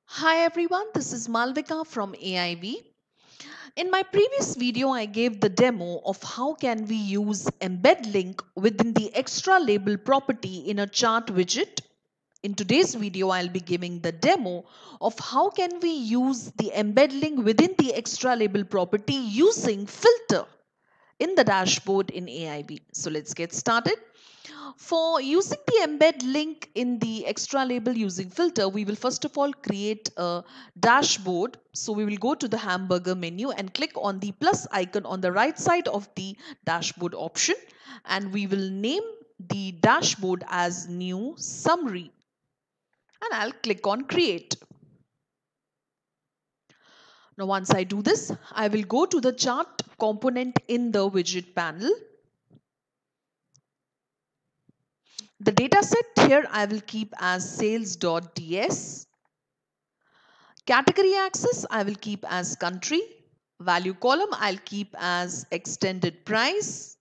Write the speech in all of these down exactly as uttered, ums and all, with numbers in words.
Hi everyone, this is Malvika from A I V. In my previous video, I gave the demo of how can we use embed link within the extra label property in a chart widget. In today's video, I'll be giving the demo of how can we use the embed link within the extra label property using filter in the dashboard in A I V. So let's get started. For using the embed link in the extra label using filter, we will first of all create a dashboard. So we will go to the hamburger menu and click on the plus icon on the right side of the dashboard option. And we will name the dashboard as new summary. And I'll click on create. Now once I do this, I will go to the chart component in the widget panel. The data set here I will keep as sales.ds. Category axis I will keep as country. Value column I'll keep as extended price.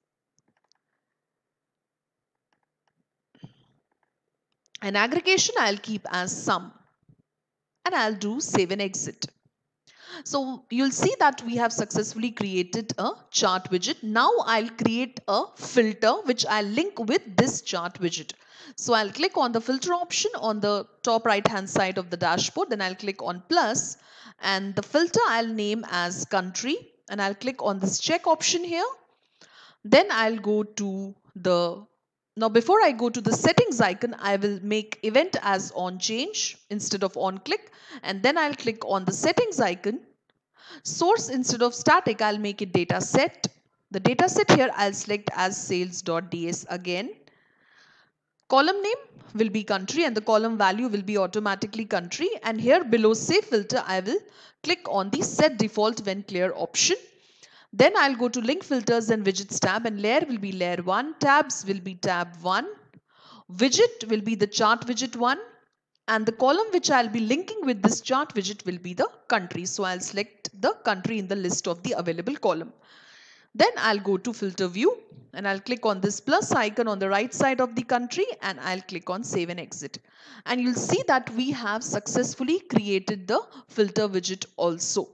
And aggregation I'll keep as sum. And I'll do save and exit. So you'll see that we have successfully created a chart widget. Now I'll create a filter which I'll link with this chart widget. So I'll click on the filter option on the top right hand side of the dashboard. Then I'll click on plus and the filter I'll name as country and I'll click on this check option here. Then I'll go to the now before I go to the settings icon, I will make event as on change instead of on click and then I'll click on the settings icon. Source instead of static, I'll make it data set. The data set here I'll select as sales.ds again. Column name will be country and the column value will be automatically country. And here below save filter, I will click on the set default when clear option. Then I'll go to link filters and widgets tab and layer will be layer one, tabs will be tab one, widget will be the chart widget one and the column which I'll be linking with this chart widget will be the country. So I'll select the country in the list of the available column. Then I'll go to filter view and I'll click on this plus icon on the right side of the country and I'll click on save and exit. And you'll see that we have successfully created the filter widget also.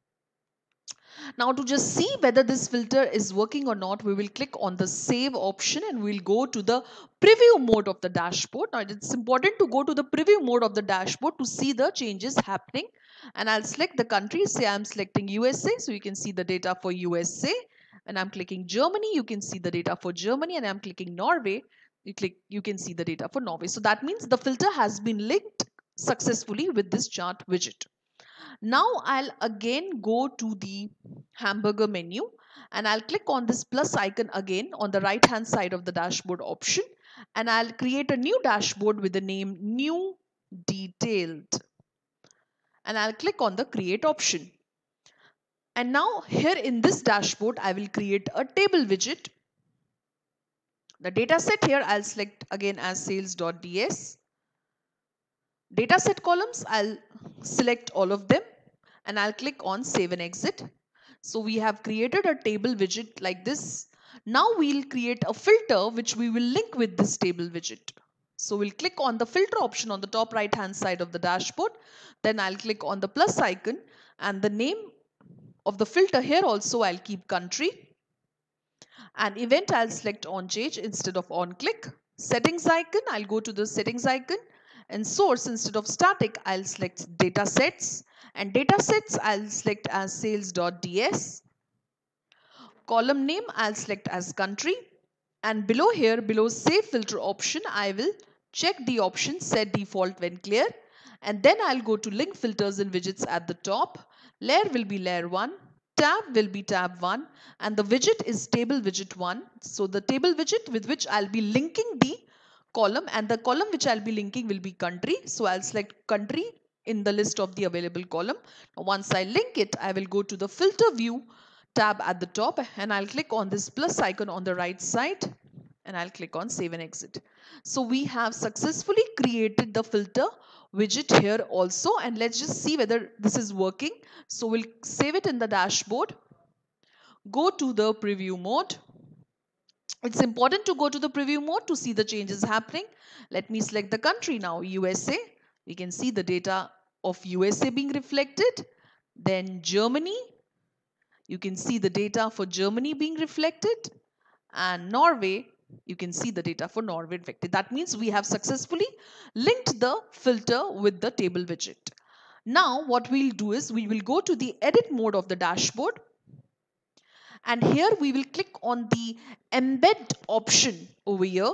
Now to just see whether this filter is working or not, we will click on the save option and we'll go to the preview mode of the dashboard. Now it's important to go to the preview mode of the dashboard to see the changes happening. And I'll select the country, say I'm selecting U S A, so you can see the data for U S A. And I'm clicking Germany, you can see the data for Germany, and I'm clicking Norway, you click you can see the data for Norway. So that means the filter has been linked successfully with this chart widget. Now I'll again go to the hamburger menu and I'll click on this plus icon again on the right hand side of the dashboard option and I'll create a new dashboard with the name new detailed and I'll click on the create option. And now here in this dashboard I will create a table widget. The data set here I'll select again as sales.ds. Data set columns I'll select all of them and I'll click on save and exit. So we have created a table widget like this. Now we'll create a filter which we will link with this table widget. So we'll click on the filter option on the top right hand side of the dashboard. Then I'll click on the plus icon and the name of the filter here also I'll keep country. And event I'll select on change instead of on click. Settings icon, I'll go to the settings icon and source instead of static I'll select data sets and data sets I'll select as sales.ds. Column name I'll select as country and below here below save filter option I will check the option set default when clear and then I'll go to link filters and widgets at the top. Layer will be layer one, tab will be tab one and the widget is table widget one. So the table widget with which I'll be linking the column and the column which I'll be linking will be country. So I'll select country in the list of the available column. Now once I link it, I will go to the filter view tab at the top and I'll click on this plus icon on the right side and I'll click on save and exit. So we have successfully created the filter widget here also and let's just see whether this is working. So we'll save it in the dashboard, go to the preview mode. It's important to go to the preview mode to see the changes happening. Let me select the country now, U S A. We can see the data of U S A being reflected. Then Germany, you can see the data for Germany being reflected. And Norway, you can see the data for Norway reflected. That means we have successfully linked the filter with the table widget. Now what we'll do is we will go to the edit mode of the dashboard. And here we will click on the embed option over here.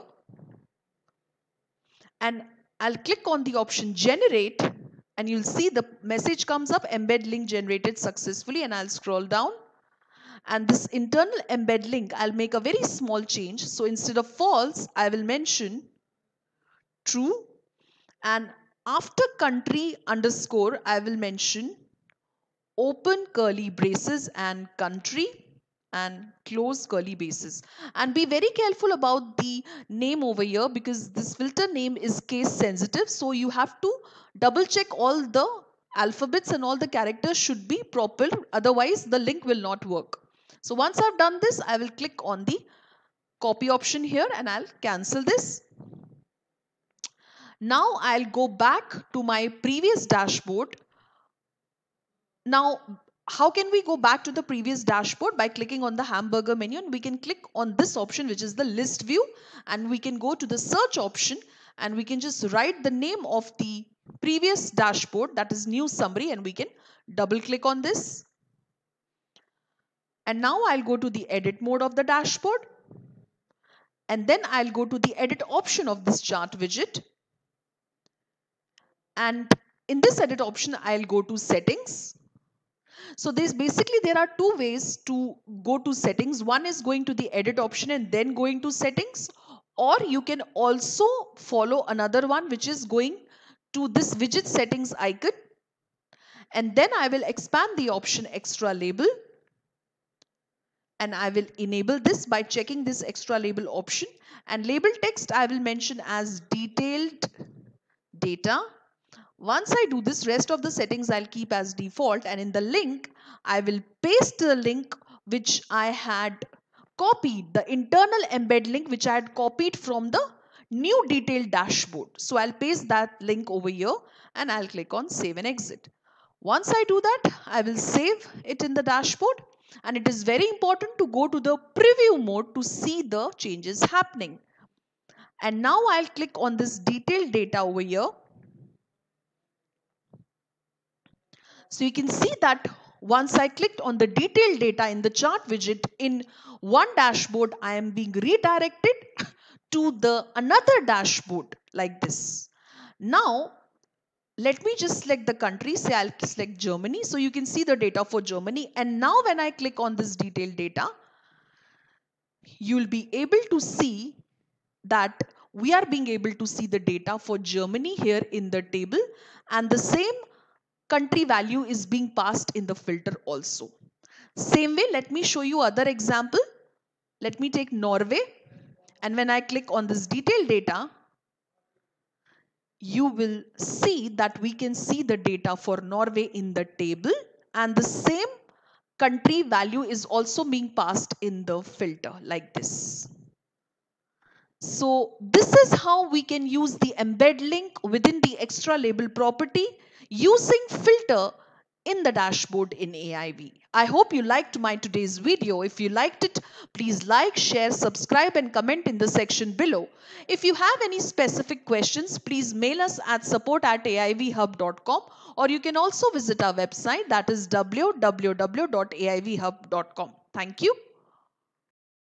And I'll click on the option generate, and you'll see the message comes up, embed link generated successfully, and I'll scroll down. And this internal embed link, I'll make a very small change. So instead of false, I will mention true. And after country underscore, I will mention open curly braces and country and close curly braces. And be very careful about the name over here, because this filter name is case sensitive. So you have to double check all the alphabets and all the characters should be proper. Otherwise, the link will not work. So once I've done this, I will click on the copy option here and I'll cancel this. Now I'll go back to my previous dashboard. Now, how can we go back to the previous dashboard? By clicking on the hamburger menu, and we can click on this option, which is the list view, and we can go to the search option and we can just write the name of the previous dashboard, that is new summary, and we can double click on this. And now I'll go to the edit mode of the dashboard, and then I'll go to the edit option of this chart widget. And in this edit option, I'll go to settings. So there's basically there are two ways to go to settings. One is going to the edit option and then going to settings, or you can also follow another one, which is going to this widget settings icon. And then I will expand the option extra label. And I will enable this by checking this extra label option. And label text I will mention as detailed data. Once I do this, rest of the settings I'll keep as default, and in the link I will paste the link which I had copied, the internal embed link which I had copied from the new detailed dashboard. So I'll paste that link over here and I'll click on save and exit. Once I do that, I will save it in the dashboard, and it is very important to go to the preview mode to see the changes happening. And now I'll click on this detailed data over here. So you can see that once I clicked on the detailed data in the chart widget in one dashboard, I am being redirected to the another dashboard like this. Now, let me just select the country. Say I'll select Germany. So you can see the data for Germany. And now when I click on this detailed data, you'll be able to see that we are being able to see the data for Germany here in the table, and the same country value is being passed in the filter also. Same way, let me show you other example. Let me take Norway, and when I click on this detailed data, you will see that we can see the data for Norway in the table, and the same country value is also being passed in the filter like this. So this is how we can use the embed link within the extra label property using filter in the dashboard in A I V. I hope you liked my today's video. If you liked it, please like, share, subscribe and comment in the section below. If you have any specific questions, please mail us at support at A I V hub dot com, or you can also visit our website, that is w w w dot a i v hub dot com. Thank you.